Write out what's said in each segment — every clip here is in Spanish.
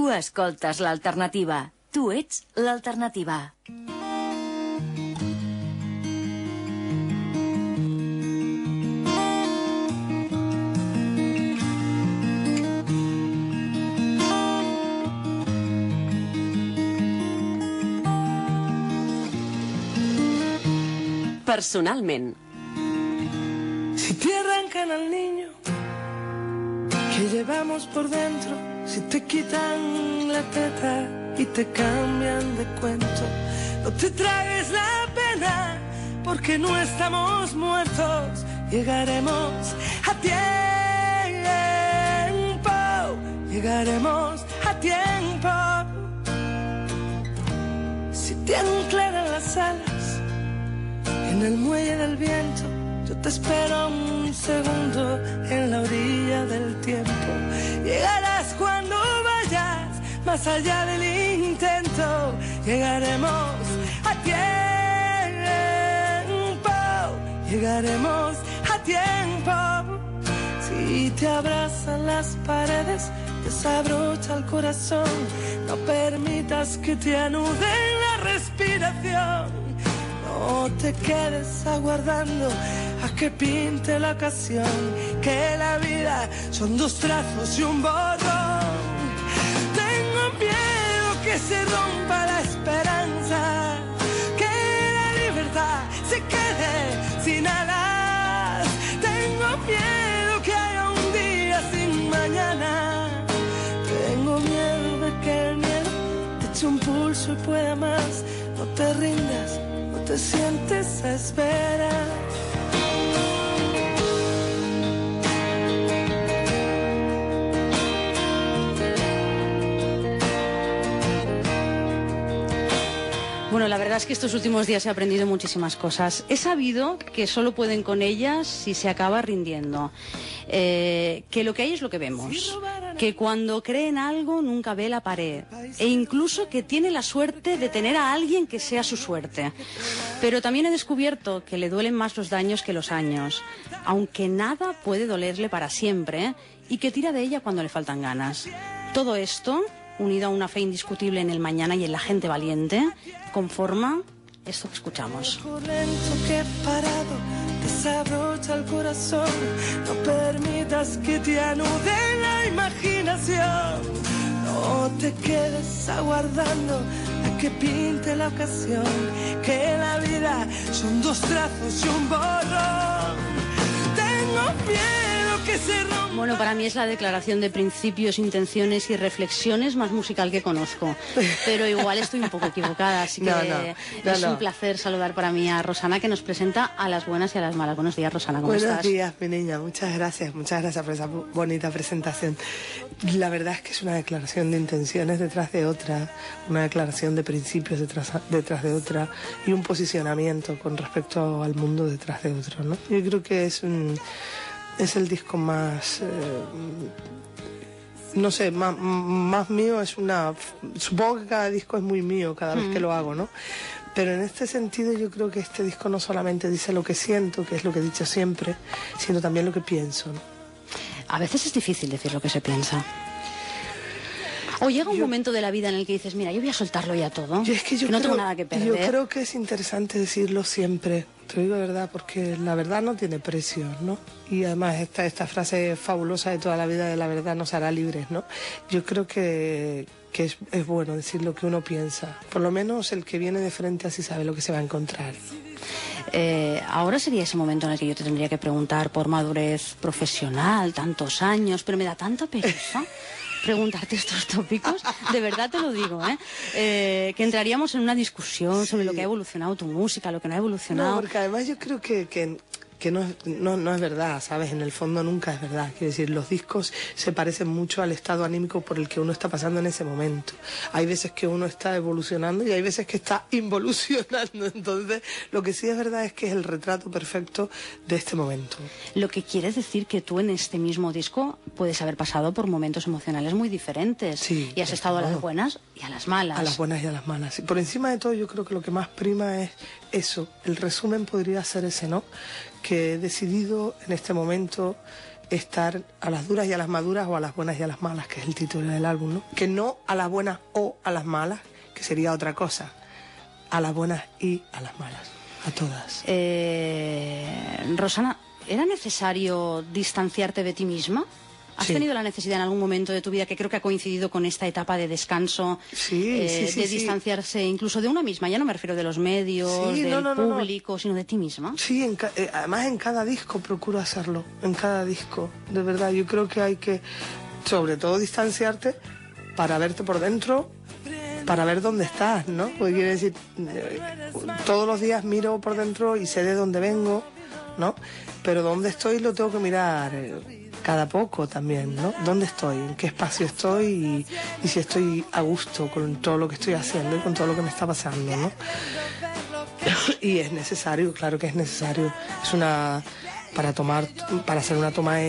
Tu escoltes l'alternativa. Tu ets l'alternativa. Personalment. Si te arrancan al niño que llevamos por dentro, si te quitan la teta y te cambian de cuento, no te tragues la pena porque no estamos muertos. Llegaremos a tiempo, llegaremos a tiempo. Si te anclan las alas en el muelle del viento, yo te espero un segundo en la orilla del tiempo. Llegarás cuando vayas más allá del intento. Llegaremos a tiempo, llegaremos a tiempo. Si te abrazan las paredes, desabrocha el corazón. No permitas que te anuden la respiración. No te quedes aguardando a que pinte la ocasión, que la vida son dos trazos y un borrón. Tengo miedo que se rompa la esperanza, que la libertad se quede sin alas. Tengo miedo que haya un día sin mañana. Tengo miedo de que el miedo te eche un pulso y pueda más. No te rindas, te sientes a esperar. Bueno, la verdad es que estos últimos días he aprendido muchísimas cosas. He sabido que solo pueden con ellas si se acaba rindiendo. Que lo que hay es lo que vemos. Que cuando cree en algo nunca ve la pared. E incluso que tiene la suerte de tener a alguien que sea su suerte. Pero también he descubierto que le duelen más los daños que los años. Aunque nada puede dolerle para siempre. Y que tira de ella cuando le faltan ganas. Todo esto, unido a una fe indiscutible en el mañana y en la gente valiente, conforma esto que escuchamos. Lento que parado, desabrocha el corazón. No permitas que te anude la imaginación. No te quedes aguardando a que pinte la ocasión, que la vida son dos trazos y un borrón. Tengo miedo que se rompa. Bueno, para mí es la declaración de principios, intenciones y reflexiones más musical que conozco. Pero igual estoy un poco equivocada, así que es un placer saludar para mí a Rosana, que nos presenta a las buenas y a las malas. Buenos días, Rosana, ¿cómo estás? Buenos días, mi niña, muchas gracias por esa bonita presentación. La verdad es que es una declaración de intenciones detrás de otra, una declaración de principios detrás de otra y un posicionamiento con respecto al mundo detrás de otro, ¿no? Yo creo que es el disco más, no sé, más mío. Supongo que cada disco es muy mío cada vez que lo hago, ¿no? Pero en este sentido yo creo que este disco no solamente dice lo que siento, que es lo que he dicho siempre, sino también lo que pienso, ¿no? A veces es difícil decir lo que se piensa. O llega un momento de la vida en el que dices, mira, yo voy a soltarlo ya todo, que no tengo nada que perder. Yo creo que es interesante decirlo siempre, te lo digo de verdad, porque la verdad no tiene precio, ¿no? Y además esta frase fabulosa de toda la vida de la verdad nos hará libres, ¿no? Yo creo que es bueno decir lo que uno piensa. Por lo menos el que viene de frente así sabe lo que se va a encontrar. Ahora sería ese momento en el que yo te tendría que preguntar por madurez profesional, tantos años, pero me da tanta pereza preguntarte estos tópicos, de verdad te lo digo, que entraríamos en una discusión sobre lo que ha evolucionado tu música, lo que no ha evolucionado. No, porque además yo creo que no es verdad, ¿sabes? En el fondo nunca es verdad. Quiero decir, los discos se parecen mucho al estado anímico por el que uno está pasando en ese momento. Hay veces que uno está evolucionando y hay veces que está involucionando. Entonces, lo que sí es verdad es que es el retrato perfecto de este momento. Lo que quiere decir que tú en este mismo disco puedes haber pasado por momentos emocionales muy diferentes. Sí, y has estado a las buenas y a las malas. A las buenas y a las malas. Y por encima de todo, yo creo que lo que más prima es eso. El resumen podría ser ese, ¿no? Que he decidido en este momento estar a las duras y a las maduras o a las buenas y a las malas, que es el título del álbum, ¿no? Que no a las buenas o a las malas, que sería otra cosa. A las buenas y a las malas, a todas. Rosana, ¿era necesario distanciarte de ti misma? ¿Has Sí. tenido la necesidad en algún momento de tu vida, que creo que ha coincidido con esta etapa de descanso, Sí, de distanciarse incluso de una misma? Ya no me refiero de los medios, Sí, del no. público, sino de ti misma. Sí, además en cada disco procuro hacerlo, en cada disco, de verdad. Yo creo que hay que, sobre todo, distanciarte para verte por dentro, para ver dónde estás, ¿no? Porque quiere decir, todos los días miro por dentro y sé de dónde vengo, ¿no? Pero dónde estoy lo tengo que mirar cada poco también, ¿no? ¿Dónde estoy? ¿En qué espacio estoy? Y si estoy a gusto con todo lo que estoy haciendo y con todo lo que me está pasando, ¿no? Y es necesario, claro que es necesario. Es una... para hacer una toma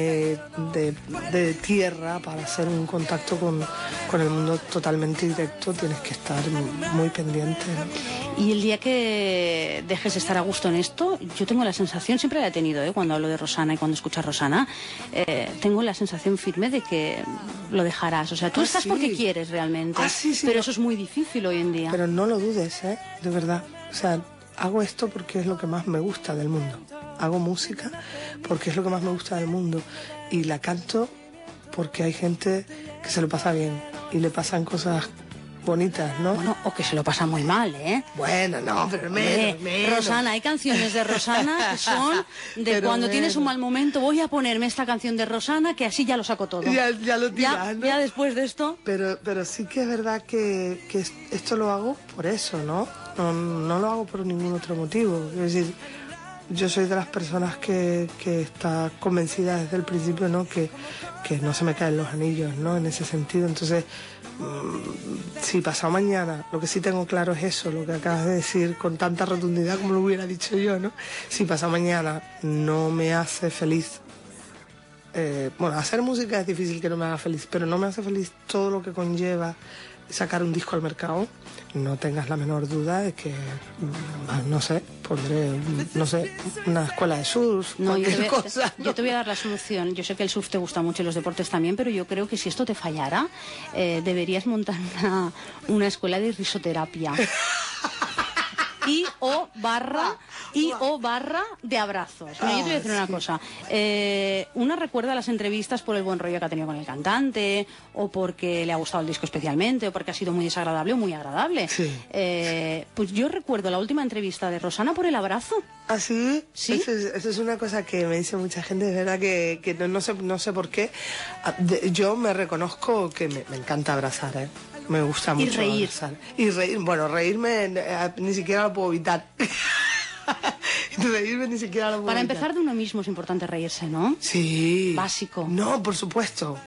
de tierra, para hacer un contacto con el mundo totalmente directo, tienes que estar muy pendiente, ¿no? Y el día que dejes de estar a gusto en esto, yo tengo la sensación, siempre la he tenido, cuando hablo de Rosana y cuando escuchas Rosana, tengo la sensación firme de que lo dejarás. O sea, tú estás sí. porque quieres realmente, Sí, pero no. eso es muy difícil hoy en día. Pero no lo dudes, de verdad. O sea, hago esto porque es lo que más me gusta del mundo. Hago música porque es lo que más me gusta del mundo. Y la canto porque hay gente que se lo pasa bien y le pasan cosas bonitas, ¿no? Bueno, o que se lo pasa muy mal, ¿eh? Bueno, no, pero Hombre, menos. Rosana, hay canciones de Rosana que son de Pero cuando tienes un menos. mal momento, voy a ponerme esta canción de Rosana, que así ya lo saco todo. Ya lo tiras, ¿no? Ya después de esto... Pero sí que es verdad que esto lo hago por eso, ¿no? No lo hago por ningún otro motivo. Es decir, yo soy de las personas que está convencida desde el principio, ¿no? Que no se me caen los anillos, ¿no? En ese sentido. Entonces, si pasado mañana, lo que sí tengo claro es eso, lo que acabas de decir con tanta rotundidad como lo hubiera dicho yo, ¿no? Si pasado mañana no me hace feliz, bueno, hacer música es difícil que no me haga feliz, pero no me hace feliz todo lo que conlleva sacar un disco al mercado, no tengas la menor duda de que, no sé, pondré, no sé, una escuela de surf, No, cualquier cosa, ¿no? yo te voy a dar la solución. Yo sé que el surf te gusta mucho y los deportes también, pero yo creo que si esto te fallara, deberías montar una escuela de risoterapia. Y o barra de abrazos. Mira, yo te voy a decir una cosa. Una recuerda las entrevistas por el buen rollo que ha tenido con el cantante, o porque le ha gustado el disco especialmente, o porque ha sido muy desagradable o muy agradable. Sí. Pues yo recuerdo la última entrevista de Rosana por el abrazo. ¿Ah, sí? Sí. Eso es una cosa que me dice mucha gente, de verdad que no sé por qué. Yo me reconozco que me encanta abrazar, ¿eh? Me gusta mucho reír. abrazar. Y reír, bueno, reírme ni siquiera lo puedo evitar. Reírme ni siquiera lo puedo Para evitar. empezar de uno mismo es importante reírse, ¿no? Sí. Básico. No, por supuesto.